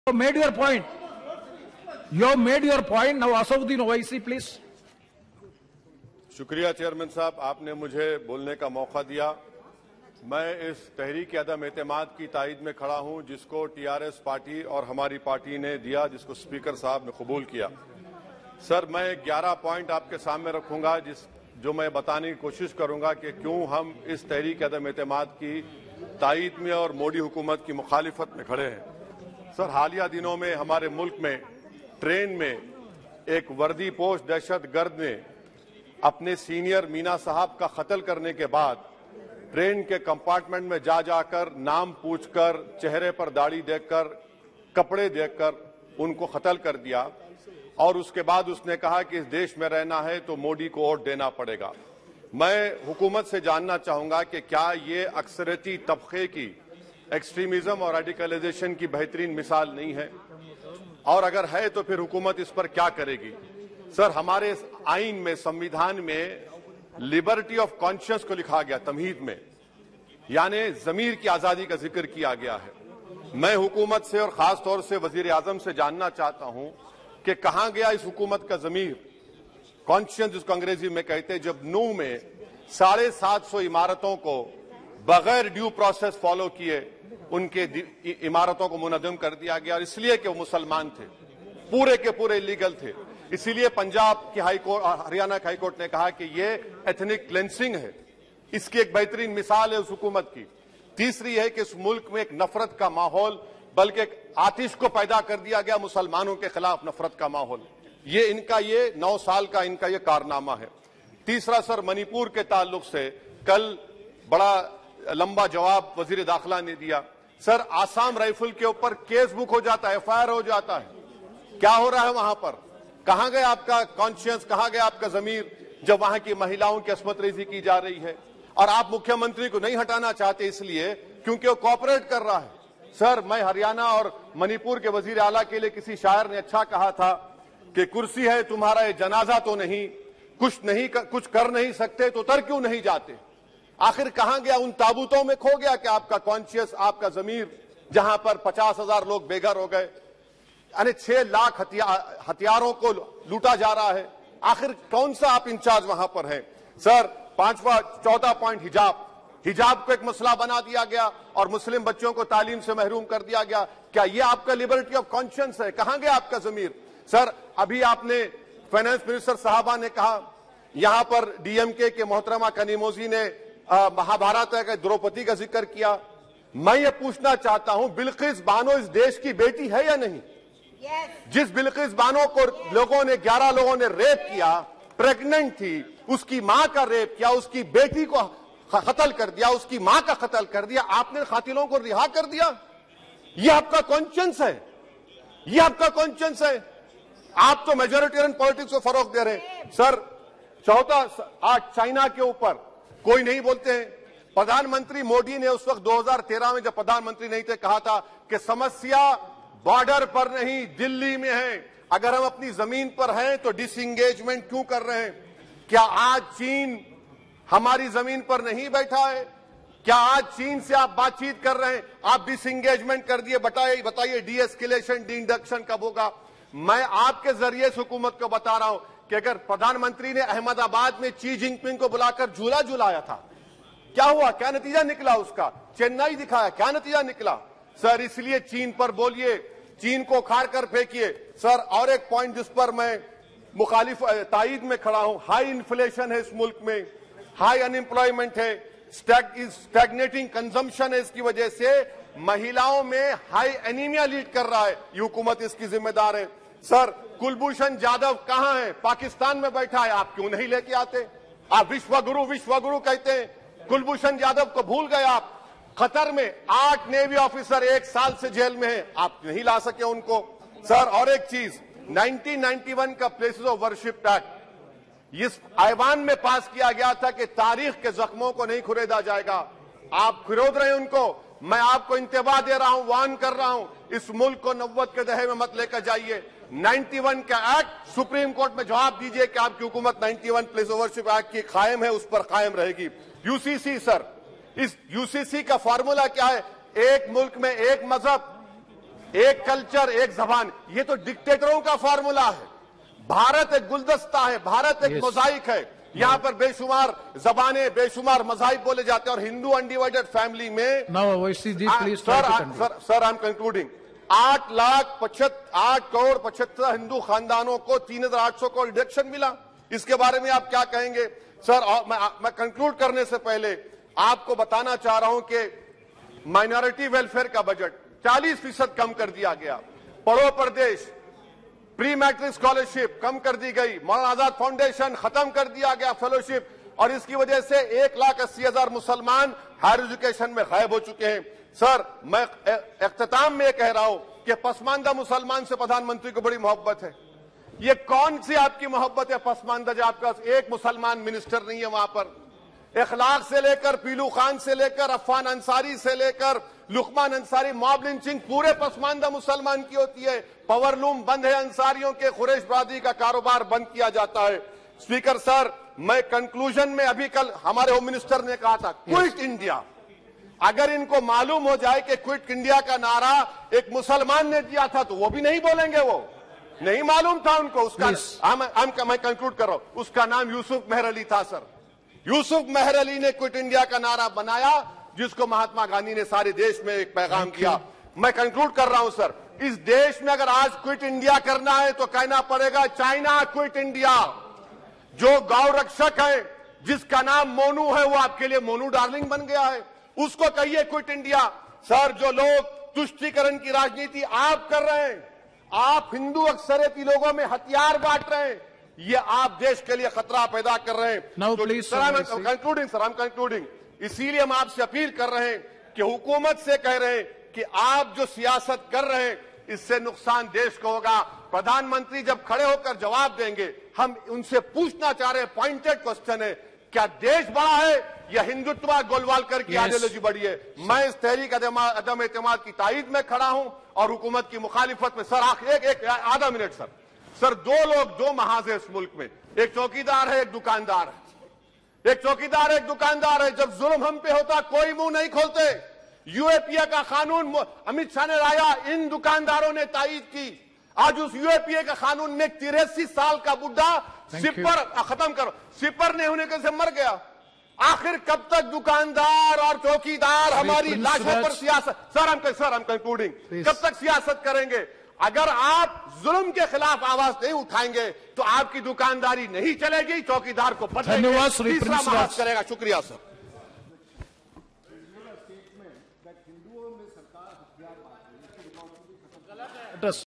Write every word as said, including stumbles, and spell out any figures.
You made your point. You made your point. Now, Asauddin Owaisi, please. शुक्रिया chairman साहब, आपने मुझे बोलने का मौका दिया। मैं इस तहरीक अदम एतमाद की तायद में खड़ा हूं जिसको टीआरएस पार्टी और हमारी पार्टी ने दिया, जिसको स्पीकर साहब ने कबूल किया। सर, मैं ग्यारह पॉइंट आपके सामने रखूंगा जिस जो मैं बताने की कोशिश करूंगा कि क्यों हम इस तहरीक अदम एतमाद की तायद में और मोदी हुकूमत की मुखालिफत में खड़े हैं। सर, हालिया दिनों में हमारे मुल्क में ट्रेन में एक वर्दीपोश दहशतगर्द ने अपने सीनियर मीना साहब का कत्ल करने के बाद ट्रेन के कंपार्टमेंट में जा जाकर नाम पूछकर, चेहरे पर दाढ़ी देखकर, कपड़े देखकर उनको कत्ल कर दिया और उसके बाद उसने कहा कि इस देश में रहना है तो मोदी को वोट देना पड़ेगा। मैं हुकूमत से जानना चाहूंगा कि क्या ये अक्सरती तबके की एक्सट्रीमिज्म और रेडिकलाइजेशन की बेहतरीन मिसाल नहीं है, और अगर है तो फिर हुकूमत इस पर क्या करेगी। सर, हमारे आइन में, संविधान में लिबर्टी ऑफ कॉन्शियस को लिखा गया, तमहीद में, यानी जमीर की आजादी का जिक्र किया गया है। मैं हुकूमत से और खास तौर से वजीर आजम से जानना चाहता हूं कि कहां गया इस हुकूमत का जमीर, कॉन्शियस जिसको अंग्रेजी में कहते हैं, जब नू में साढ़े सात सौ इमारतों को बगैर ड्यू प्रोसेस फॉलो किए उनके इमारतों को मुनज़्ज़म कर दिया गया, और इसलिए कि वो मुसलमान थे, पूरे के पूरे इलीगल थे। इसीलिए पंजाब की हाई कोर्ट और हरियाणा की हाई कोर्ट ने कहा कि ये एथनिक क्लेंसिंग है। इसकी एक बेहतरीन मिसाल है उस हुकूमत की। तीसरी है कि इस मुल्क में एक नफरत का माहौल, बल्कि एक आतिश को पैदा कर दिया गया, मुसलमानों के खिलाफ नफरत का माहौल। ये इनका ये नौ साल का इनका ये कारनामा है। तीसरा सर, मणिपुर के ताल्लुक से कल बड़ा लंबा जवाब वजीर दाखिला ने दिया। सर, आसाम राइफल के ऊपर केस बुक हो जाता है, एफ आई आर हो जाता है। क्या हो रहा है वहां पर? कहां गया आपका कॉन्शियस, कहां गया आपका जमीर जब वहां की महिलाओं की अस्मत रेजी की जा रही है? और आप मुख्यमंत्री को नहीं हटाना चाहते इसलिए क्योंकि वो कॉपरेट कर रहा है। सर, मैं हरियाणा और मणिपुर के वजीर आला के लिए किसी शायर ने अच्छा कहा था कि कुर्सी है तुम्हारा ये जनाजा तो नहीं, कुछ नहीं कर, कुछ कर नहीं सकते तो उतर क्यों नहीं जाते। आखिर कहां गया? उन ताबूतों में खो गया कि आपका कॉन्शियस, आपका जमीर, जहां पर पचास हजार लोग बेघर हो गए, यानी छह लाख हथियार हथियारों को लूटा जा रहा है। आखिर कौन सा आप इंचार्ज वहां पर है? सर, पांचवा चौदह पॉइंट हिजाब हिजाब को एक मसला बना दिया गया और मुस्लिम बच्चों को तालीम से महरूम कर दिया गया। क्या ये आपका लिबर्टी ऑफ कॉन्शियस है? कहां गया आपका जमीर? सर, अभी आपने फाइनेंस मिनिस्टर साहबा ने कहा, यहां पर डीएमके के मोहतरमा कनीमोजी ने महाभारत के द्रौपदी का जिक्र किया। मैं ये पूछना चाहता हूं, बिल्किस बानो इस देश की बेटी है या नहीं? yes. जिस बिल्किस बानो को yes. लोगों ने ग्यारह लोगों ने रेप किया, प्रेग्नेंट थी, उसकी मां का रेप किया, उसकी बेटी को कत्ल कर दिया, उसकी मां का कत्ल कर दिया, आपने कातिलों को रिहा कर दिया। ये आपका कॉन्शियस है? ये आपका कॉन्शियस है? आप तो मेजोरिटेरियन पॉलिटिक्स को फरोग दे रहे हैं। सर, चौथा, आज चाइना के ऊपर कोई नहीं बोलते हैं। प्रधानमंत्री मोदी ने उस वक्त दो हज़ार तेरह में जब प्रधानमंत्री नहीं थे कहा था कि समस्या बॉर्डर पर नहीं दिल्ली में है, अगर हम अपनी जमीन पर हैं तो डिसएंगेजमेंट क्यों कर रहे हैं? क्या आज चीन हमारी जमीन पर नहीं बैठा है? क्या आज चीन से आप बातचीत कर रहे हैं? आप डिसएंगेजमेंट कर दिए, बताइए बताइए डी एस्केलेशन, डी इंडक्शन कब होगा? मैं आपके जरिए से हुकूमत को बता रहा हूं कि अगर प्रधानमंत्री ने अहमदाबाद में शी जिनपिंग को बुलाकर झूला झूलाया था, क्या हुआ? क्या नतीजा निकला उसका? चेन्नई दिखाया, क्या नतीजा निकला? सर, इसलिए चीन पर बोलिए, चीन को खाड़ कर फेंकिए। सर, और एक पॉइंट जिस पर मैं मुखालिफ तायद में खड़ा हूं, हाई इन्फ्लेशन है इस मुल्क में, हाई अनएम्प्लॉयमेंट है, स्टैग्नेटिंग कंजम्पशन है। इसकी वजह से महिलाओं में हाई एनीमिया लीड कर रहा है। ये हुकूमत इसकी जिम्मेदार है। सर, कुलभूषण जाधव कहां है? पाकिस्तान में बैठा है, आप क्यों नहीं लेके आते? आप विश्वगुरु विश्वगुरु कहते हैं, कुलभूषण जाधव को भूल गए आप। कतर में आठ नेवी ऑफिसर एक साल से जेल में हैं, आप नहीं ला सके उनको। सर, और एक चीज, नाइनटीन नाइंटी वन का प्लेसेस ऑफ वर्शिप एक्ट इस ऐवान में पास किया गया था कि तारीख के जख्मों को नहीं खुरेदा जाएगा। आप खुरोद रहे हैं उनको। मैं आपको इंतबाह दे रहा हूं, वार्न कर रहा हूं, इस मुल्क को नब्बत के दहे में मत लेकर जाइए। इक्यानवे का एक्ट सुप्रीम कोर्ट में जवाब दीजिए कि आपकी हुकूमत इक्यानवे प्लेस ओवरशिप एक्ट की कायम है, उस पर कायम रहेगी। यूसीसी सर, इस यूसीसी का फार्मूला क्या है? एक मुल्क में एक मजहब, एक कल्चर, एक जबान, ये तो डिक्टेटरों का फॉर्मूला है। भारत एक गुलदस्ता है, भारत एक मोजाइक है। यहाँ पर बेशुमार जबानें, बेशुमार मज़ाहिब बोले जाते हैं और हिंदू अनडिवाइडेड फैमिली में Now, Owaisi ji, please try sir to conclude. Sir sir I am concluding आठ लाख पचहत्तर आठ करोड़ पचहत्तर हिंदू खानदानों को तीन हजार आठ सौ करोड़ डिडक्शन मिला। इसके बारे में आप क्या कहेंगे सर? और मैं मैं कंक्लूड करने से पहले आपको बताना चाह रहा हूं कि माइनॉरिटी वेलफेयर का बजट चालीस फीसद कम कर दिया गया। पढ़ो प्रदेश, प्री मैट्रिक स्कॉलरशिप कम कर दी गई, मौलाना आजाद फाउंडेशन खत्म कर दिया गया फेलोशिप, और इसकी वजह से एक लाख अस्सी हजार मुसलमान हायर एजुकेशन में गायब हो चुके हैं। सर, मैं इख्तिताम में कह रहा हूं कि पसमानदा मुसलमान से प्रधानमंत्री को बड़ी मोहब्बत है। ये कौन सी आपकी मोहब्बत है पसमानदा, जो आपका एक मुसलमान मिनिस्टर नहीं है वहां पर? इखलाक से लेकर पीलू खान से लेकर अफान अंसारी से लेकर लुकमान अंसारी, मॉब लिंचिंग पूरे पसमानदा मुसलमान की होती है। पावर लूम बंद है अंसारियों के, कुरैश बरादरी का कारोबार बंद किया जाता है। स्पीकर सर, मैं कंक्लूजन में अभी कल हमारे होम मिनिस्टर ने कहा था क्विट इंडिया। अगर इनको मालूम हो जाए कि क्विट इंडिया का नारा एक मुसलमान ने दिया था तो वो भी नहीं बोलेंगे, वो नहीं मालूम था उनको। उसका हम, हम, मैं कंक्लूड कर रहा हूं, उसका नाम यूसुफ मेहर अली था सर। यूसुफ मेहर अली ने क्विट इंडिया का नारा बनाया, जिसको महात्मा गांधी ने सारे देश में एक पैगाम किया। मैं कंक्लूड कर रहा हूं सर, इस देश में अगर आज क्विट इंडिया करना है तो कहना पड़ेगा चाइना क्विट इंडिया। जो गौ रक्षक है, जिसका नाम मोनू है, वो आपके लिए मोनू डार्लिंग बन गया है, उसको कहिए क्विट इंडिया। सर, जो लोग तुष्टीकरण की राजनीति आप कर रहे हैं, आप हिंदू अक्सरियती लोगों में हथियार बांट रहे हैं, ये आप देश के लिए खतरा पैदा कर रहे हैं। Now, तो please, sir, I am concluding sir, I am concluding. इसीलिए हम आपसे अपील कर रहे हैं कि हुकूमत से कह रहे हैं कि आप जो सियासत कर रहे हैं इससे नुकसान देश को होगा। प्रधानमंत्री जब खड़े होकर जवाब देंगे, हम उनसे पूछना चाह रहे हैं, पॉइंटेड क्वेश्चन है, क्या देश बड़ा है या हिंदुत्व गोलवालकर की आइडियोलॉजी बड़ी है? मैं इस तहरीक अदम एतमाद की तायद में खड़ा हूं और हुकूमत की मुखालिफत में। सर आखिर एक, एक आधा मिनट सर। सर, दो लोग दो महाज है इस मुल्क में, एक चौकीदार है, एक दुकानदार है। एक चौकीदार एक दुकानदार है। जब जुल्म हम पे होता कोई मुंह नहीं खोलते। यूएपीए का कानून अमित शाह ने लाया, इन दुकानदारों ने तायद की। आज उस यूएपीए का कानून में तिरासी साल का बुढ़ा सिपर खत्म करो सिपर ने होने से मर गया। आखिर कब तक दुकानदार और चौकीदार हमारी लाशों पर सियासत? सर हम सर हम कंक्लूडिंग, कब तक सियासत करेंगे? अगर आप जुल्म के खिलाफ आवाज नहीं उठाएंगे तो आपकी दुकानदारी नहीं चलेगी, चौकीदार को बदलेंगे, धन्यवाद श्री तीसरा प्रिंस महाज राज। करेगा। शुक्रिया सर। Let us